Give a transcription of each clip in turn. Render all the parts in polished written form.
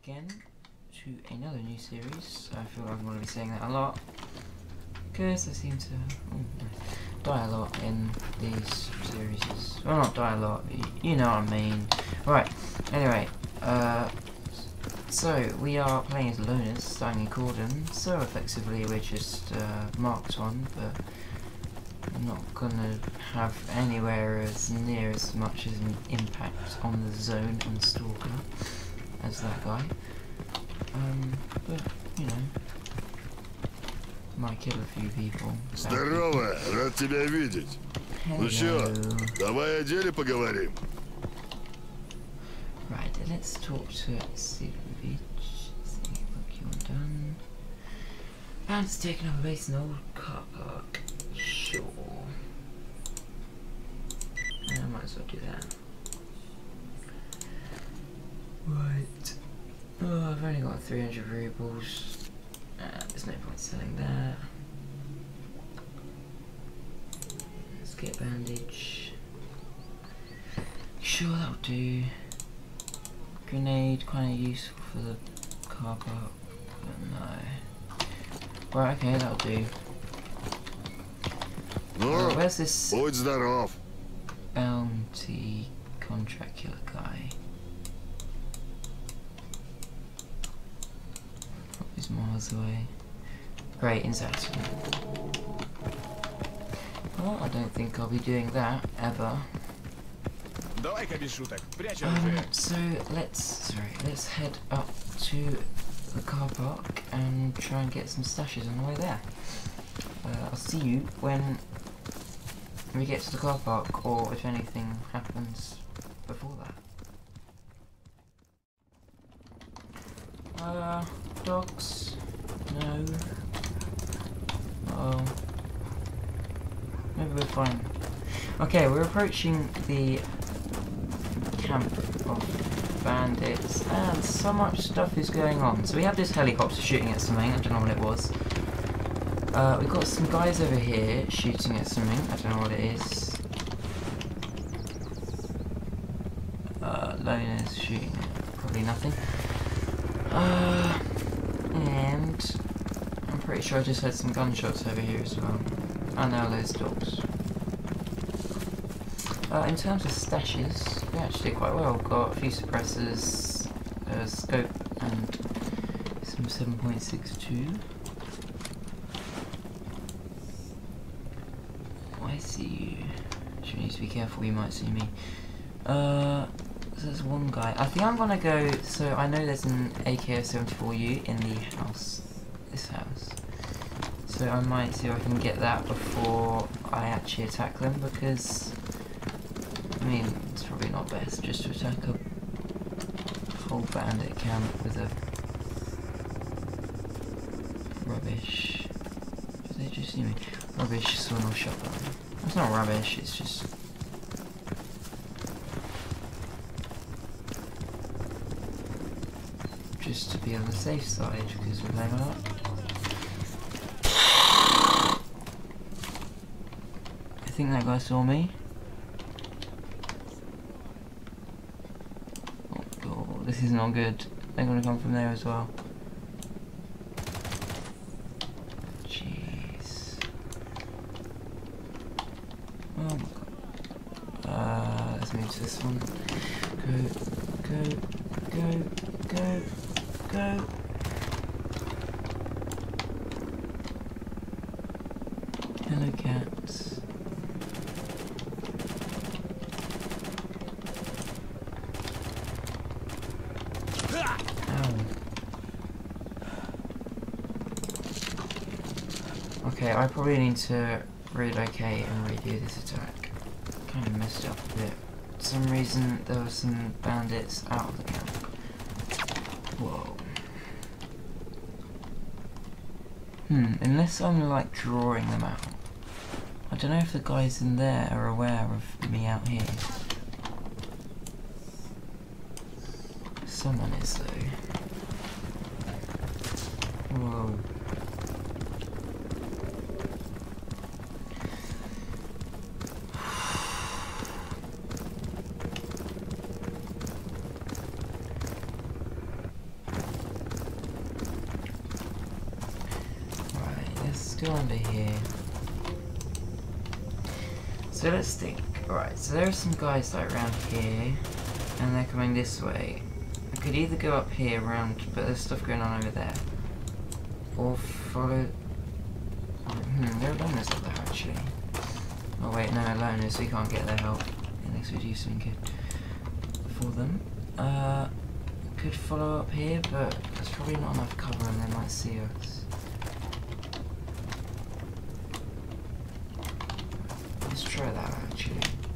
again to another new series. I feel like I'm going to be saying that a lot because I seem to die a lot in these series. Well, not die a lot, you know what I mean. Right, anyway, so we are playing as loners, starting in Cordon, so effectively we're just marked on, but I'm not gonna have anywhere as near as much as an impact on the zone and Stalker as that guy. But, you know, might kill a few people. Здорово, рад тебя видеть. Ну чё, давай о деле поговорим. Right, let's talk to Stephen Beach. See, look, you're done. Band's taking up a base in the old car park. Sure. I might as well do that. Right. Oh, I've only got 300 variables. There's no point selling that. Let's get bandage. Sure, that'll do. Grenade, kind of useful for the car park, but no. Right, okay, that'll do. Where's this Будь здоров. bounty contract killer guy? He's miles away. Great, exactly. Well, I don't think I'll be doing that ever. So let's head up to the car park and try and get some stashes on the way there. I'll see you when we get to the car park, or if anything happens before that. Dogs? No. Uh-oh. Maybe we're fine. Okay, we're approaching the camp of bandits, and so much stuff is going on. So we have this helicopter shooting at something, I don't know what it was. We've got some guys over here shooting at something, I don't know what it is. Loners shooting at probably nothing. And I'm pretty sure I just heard some gunshots over here as well. Oh no, those dogs. In terms of stashes, we actually did quite well. Got a few suppressors, a scope, and some 7.62. I see you. Should need to be careful, you might see me. So there's one guy. I think I'm gonna go. So I know there's an AKO-74U in the house. This house. So I might see if I can get that before I actually attack them, because I mean, it's probably not best just to attack a whole bandit camp with a rubbish. Did they just see me? Rubbish swing or shotgun. It's not rubbish, it's just. Just to be on the safe side, because we're playing a lot. I think that guy saw me. This is not good. They're gonna come from there as well. Jeez. Oh my god. Let's move to this one. Go. Hello, cats. Okay, I probably need to relocate and redo this attack. Kind of messed up a bit. For some reason, there were some bandits out of the camp. Whoa. Unless I'm like drawing them out. I don't know if the guys in there are aware of me out here. Someone is though. Whoa. still under here. So let's think. Alright, so there are some guys like around here, and they're coming this way. I could either go up here around, but there's stuff going on over there. Or follow... there are loners up there actually. Oh wait, no, loners, we can't get their help. Unless we do something good for them. Could follow up here, but there's probably not enough cover and they might see us. Let's try that actually.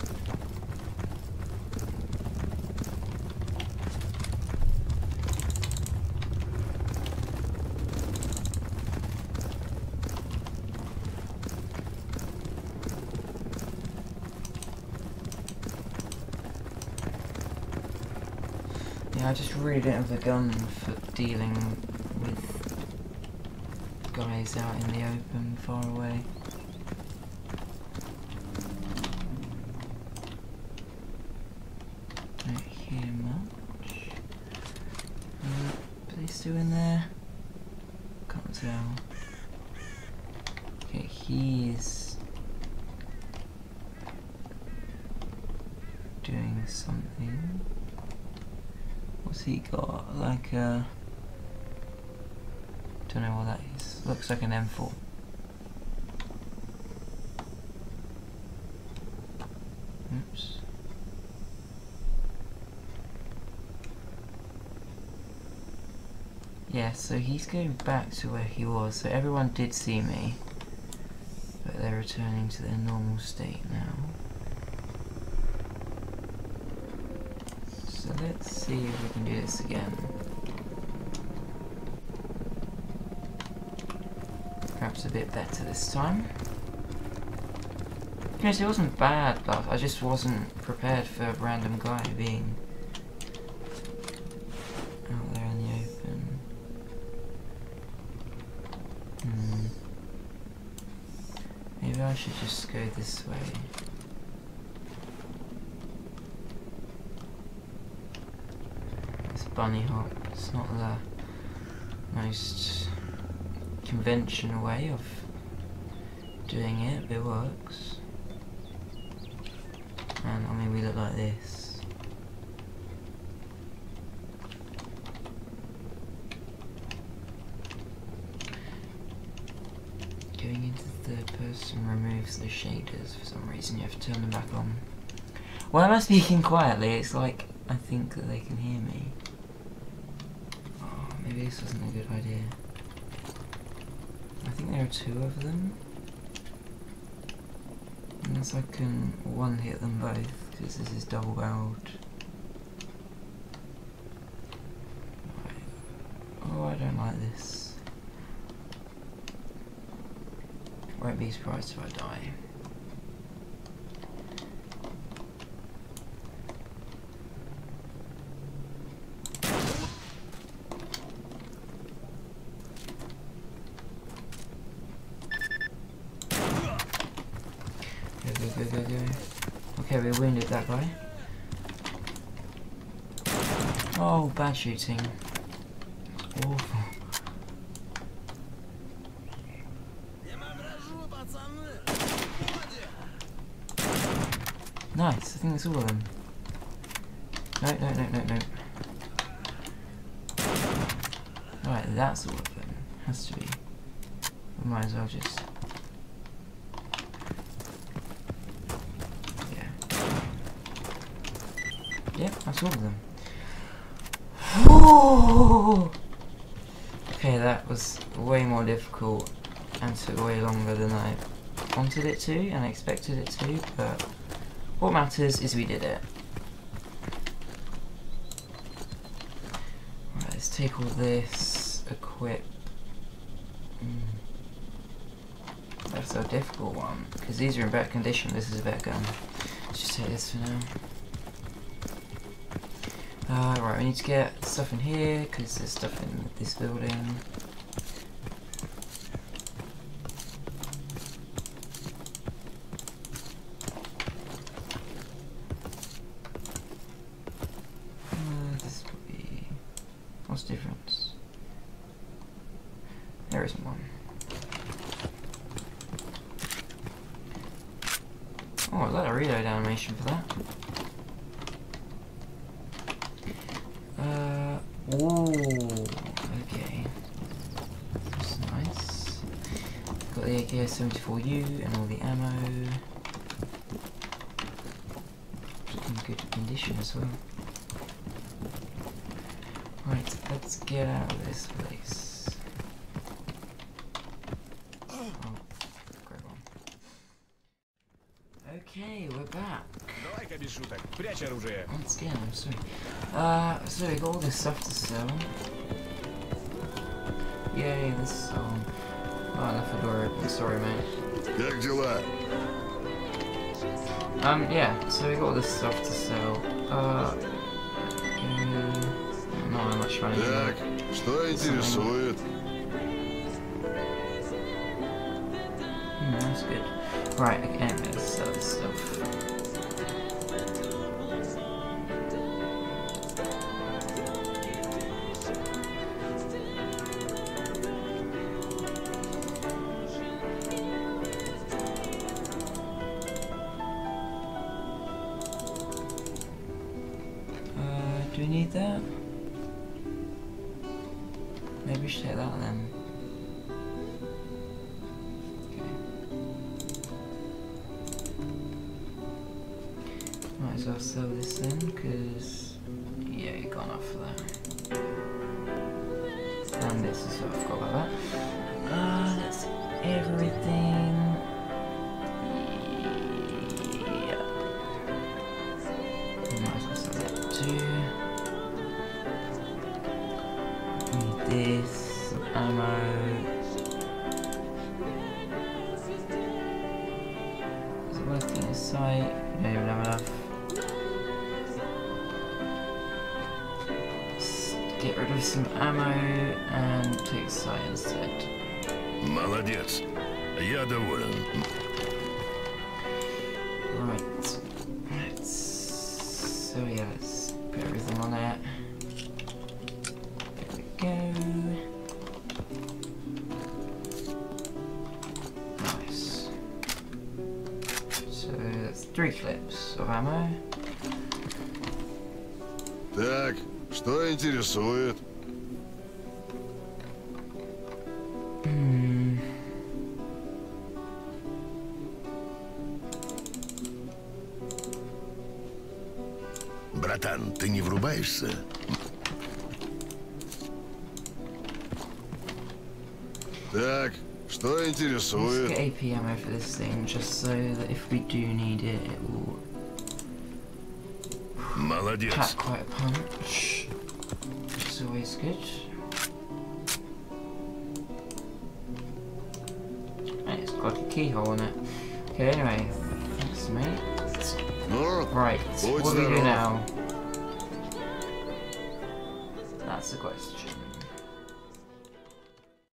I just really don't have the gun for dealing with guys out in the open, far away. Don't hear much. Police still in there? Can't tell. Okay, he's doing something. What's he got? Like a... don't know what that is. Looks like an M4. Oops. Yeah, so he's going back to where he was. So everyone did see me, but they're returning to their normal state now. So let's see if we can do this again. Perhaps a bit better this time. Yes, it wasn't bad, but I just wasn't prepared for a random guy being out there in the open. Maybe I should just go this way. Bunny hop. It's not the most conventional way of doing it, but it works. And I mean, we look like this. Going into third person removes the shaders for some reason. You have to turn them back on. Why am I speaking quietly? It's like I think that they can hear me. Maybe this isn't a good idea. I think there are two of them. Unless I can one-hit them both, because this is double-barreled. Oh, I don't like this. Won't be surprised if I die. Go. Okay, we wounded that guy. Oh, bad shooting. Awful. Nice, I think that's all of them. No. Alright, that's all of them. Has to be. We might as well just... Yep, that's all of them. Whoa! Okay, that was way more difficult and took way longer than I wanted it to and expected it to, but what matters is we did it. Right, let's take all this, equip. That's a difficult one, because these are in better condition. This is a better gun. Let's just take this for now. Right, we need to get stuff in here, because there's stuff in this building. This will be... what's the difference? There isn't one. Oh, is that a reload animation for that? Ooh, okay. That's nice. Got the AK-74U and all the ammo. In good condition as well. Right, let's get out of this place. Oh, grab on. Okay, we're back. Once again, I'm sorry. So we got all this stuff to sell. Yay, this song. Oh, I left the door open, sorry mate. Как дела? Yeah, so we got all this stuff to sell. Not much money. Так, что интересует? That's good. Right, okay, I'm gonna sell this stuff. Do we need that? Maybe we should take that then. Okay. Might as well sell this then, because yeah, you got enough for that. And this as well, I forgot about that. That's everything. Yeah. Might as well sell that too. This, some ammo. Is it working in sight? We don't even have enough. Let's get rid of some ammo and take sight instead. Молодец. Я доволен. Right. So yeah, let's put everything on it. Go. Nice. So that's 3 clips of ammo. Так, что интересует? Братан, ты не врубаешься? Так, что Let's интересует? get AP ammo for this thing, just so that if we do need it, it will Молодец. pack quite a punch, which is always good. And it's got a keyhole in it. Okay, anyway, thanks mate. Ну, Right, будь what do we do здоров. now? That's the question.